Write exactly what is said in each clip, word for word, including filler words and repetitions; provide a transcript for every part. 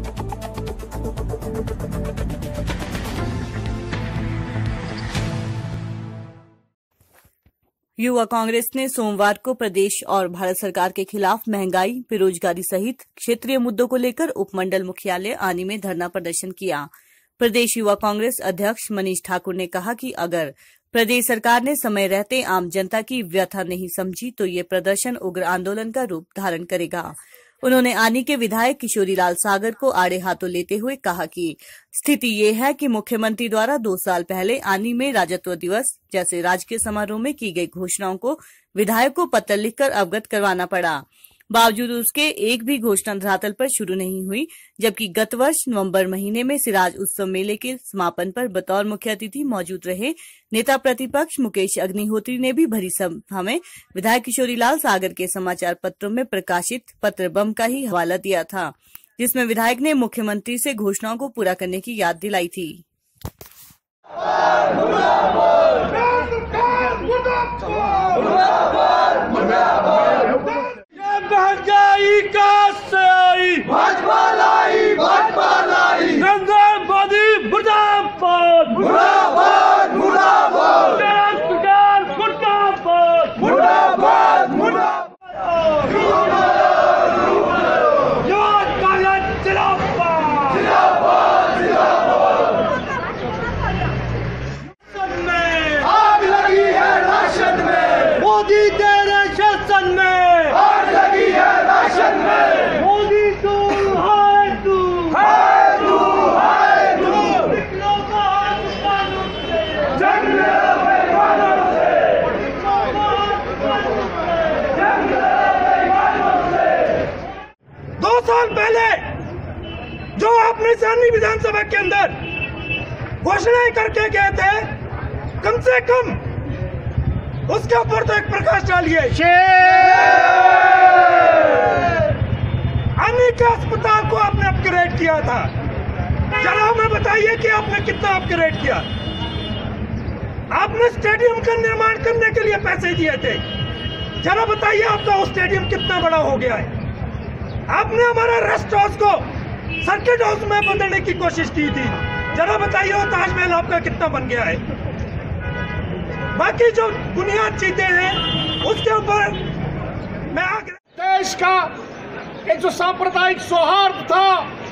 युवा कांग्रेस ने सोमवार को प्रदेश और भारत सरकार के खिलाफ महंगाई, बेरोजगारी सहित क्षेत्रीय मुद्दों को लेकर उपमंडल मुख्यालय आनी में धरना प्रदर्शन किया। प्रदेश युवा कांग्रेस अध्यक्ष मनीष ठाकुर ने कहा कि अगर प्रदेश सरकार ने समय रहते आम जनता की व्यथा नहीं समझी तो ये प्रदर्शन उग्र आंदोलन का रूप धारण करेगा। उन्होंने आनी के विधायक किशोरीलाल सागर को आड़े हाथों लेते हुए कहा कि स्थिति ये है कि मुख्यमंत्री द्वारा दो साल पहले आनी में राज्यत्व दिवस जैसे राजकीय समारोह में की गई घोषणाओं को विधायक को पत्र लिखकर अवगत करवाना पड़ा। बावजूद उसके एक भी घोषणा धरातल पर शुरू नहीं हुई, जबकि गत वर्ष नवंबर महीने में सिराज उत्सव मेले के समापन पर बतौर मुख्य अतिथि मौजूद रहे नेता प्रतिपक्ष मुकेश अग्निहोत्री ने भी भरी सभा में विधायक किशोरीलाल सागर के समाचार पत्रों में प्रकाशित पत्र बम का ही हवाला दिया था, जिसमें विधायक ने मुख्यमंत्री से घोषणाओं को पूरा करने की याद दिलाई थी। महंगाई कहाँ से आई? भाजपा लाई, भाजपा लाई। नरेंद्र मोदी मुर्दाबाद, मुर्दाबाद, मुर्दाबाद। बेरोजगार मुर्दाबाद, मुर्दाबाद, मुर्दाबाद। युवा कांग्रेस जिंदाबाद, जिंदाबाद, जिंदाबाद। में आग लगी है राशन में, मोदी तेरे शासन में मोदी तू हाय तू हाय तू हाय तू दो साल पहले जो आपने सानी विधानसभा के अंदर घोषणाएं करके गए थे, कम से कम उसके ऊपर तो एक प्रकाश डालिए। आनी के अस्पताल को आपने अपग्रेड किया था, जरा हमें बताइए कि आपने कितना अपग्रेड किया। आपने स्टेडियम का निर्माण करने के लिए पैसे दिए थे, जरा बताइए आपका वो स्टेडियम कितना बड़ा हो गया है। आपने हमारा रेस्ट हाउस को सर्किट हाउस में बदलने की कोशिश की थी, जरा बताइए वो ताजमहल आपका कितना बन गया है। बाकी जो बुनियाद चीजें हैं उसके ऊपर मैं आगे देश का एक जो सांप्रदायिक सौहार्द था,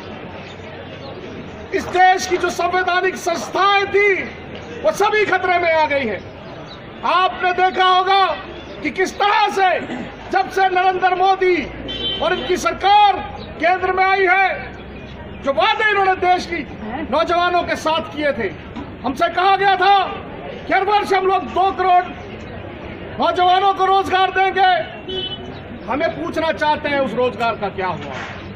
इस देश की जो संवैधानिक संस्थाएं थी, वो सभी खतरे में आ गई हैं। आपने देखा होगा कि किस तरह से जब से नरेंद्र मोदी और इनकी सरकार केंद्र में आई है, जो वादे इन्होंने देश की नौजवानों के साथ किए थे। हमसे कहा गया था कि हर वर्ष हम लोग दो करोड़ नौजवानों को रोजगार देंगे। हमें पूछना चाहते हैं उस रोजगार का क्या हुआ।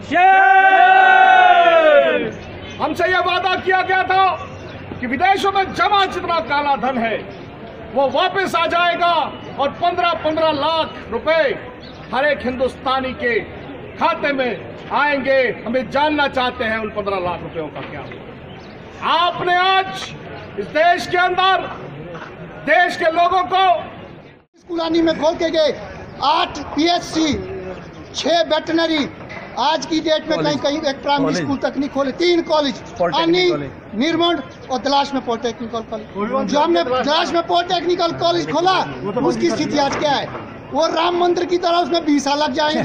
हमसे यह वादा किया गया था कि विदेशों में जमा जितना काला धन है वो वापस आ जाएगा और पंद्रह पंद्रह लाख रुपए हर एक हिंदुस्तानी के खाते में आएंगे। हमें जानना चाहते हैं उन पंद्रह लाख रुपयों का क्या हुआ। आपने आज इस देश के अंदर देश के लोगों को स्कूल आनी में खोल के गए, आठ पीएचसी, छह वेटनरी, आज की डेट में कहीं कहीं एक प्राइमरी स्कूल तक नहीं खोले, तीन कॉलेज आनी, निर्मंड और दलाश में पॉलिटेक्निकल कॉलेज। जो हमने दलाश में पॉलिटेक्निकल कॉलेज खोला उसकी स्थिति आज क्या है? वो राम मंदिर की तरह उसमें बीस साल लग जाएंगे।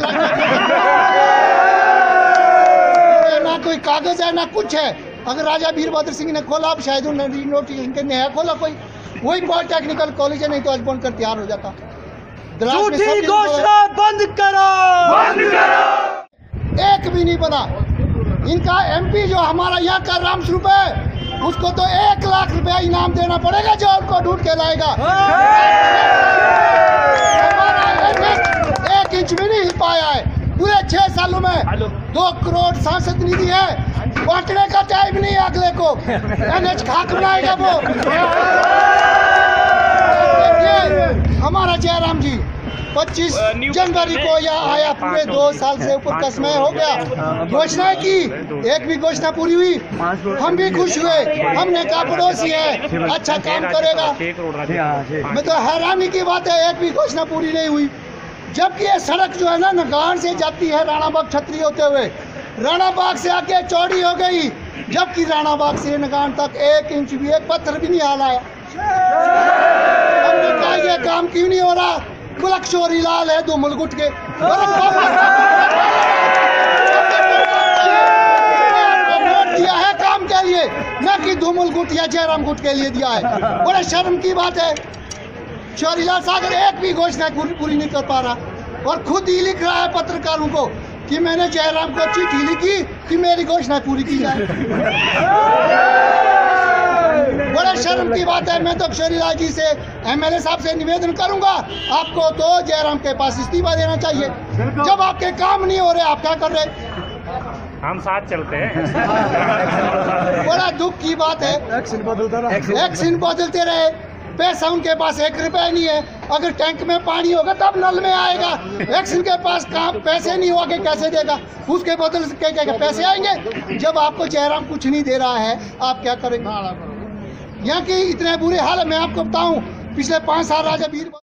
ना कोई कागज है ना कुछ है। अगर राजा वीरभद्र सिंह ने खोला, अब शायद उन्होंने नोटिफिकेशन के नया खोला कोई, वही पॉलिटेक्निकल कॉलेज है, नहीं तो आज बनकर तैयार हो जाता। झूठी घोषणा बंद करो, बंद करो। एक भी नहीं बना। इनका एमपी जो हमारा यहाँ का राम स्वरूप है, उसको तो एक लाख रुपया इनाम देना पड़ेगा जो उनको ढूंढ के लाएगा। हमारा एनएच एक इंच भी नहीं हिल पाया है पूरे छह सालों में। दो करोड़ सांसद निधि है, बांटने का टाइम नहीं अगले को। एनएच खाक बनाएगा वो। हमारा जयराम जी पच्चीस जनवरी को यहाँ आया, पूरे दो साल से ऊपर का समय हो गया। घोषणा की, एक भी घोषणा पूरी हुई, हम भी खुश हुए। हमने कहा पड़ोसी है, अच्छा काम करेगा। मैं तो हैरानी की बात है, एक भी घोषणा पूरी नहीं हुई। जबकि ये सड़क जो है ना नगान से जाती है राणाबाग छतरी होते हुए, राणा बाग से आके चौड़ी हो गई, जबकि राणा बाग से नगान तक एक इंच भी एक पत्थर भी नहीं हलाया। हमने कहा ये काम क्यों नहीं हो रहा? बुलक शोरी लाल है धूमल गुट के दिया है काम के लिए, न कि धूमल गुट या जयराम गुट के लिए दिया है। बड़े शर्म की बात है, शोरीलाल सागर एक भी घोषणा पूरी नहीं कर पा रहा और खुद ही लिख रहा है पत्रकारों को कि मैंने जयराम को चिट्ठी लिखी कि मेरी घोषणा पूरी की जाए। बड़े शर्म की बात है। मैं तो शोरीलाल जी से, एमएलए साहब से निवेदन करूंगा, आपको तो जयराम के पास इस्तीफा देना चाहिए। जब आपके काम नहीं हो रहे, आप क्या कर रहे? हम साथ चलते हैं। बड़ा दुख की बात है, एक्शन बदलते रहे, पैसा उनके पास एक रुपया नहीं है। अगर टैंक में पानी होगा तब नल में आएगा, एक्शन के पास काम पैसे नहीं होगा कैसे देगा? उसके बदल के, के, के पैसे आएंगे। जब आपको जयराम कुछ नहीं दे रहा है, आप क्या करेंगे? यहाँ की इतने बुरे हाल है। मैं आपको बताऊं, पिछले पांच साल राजा वीर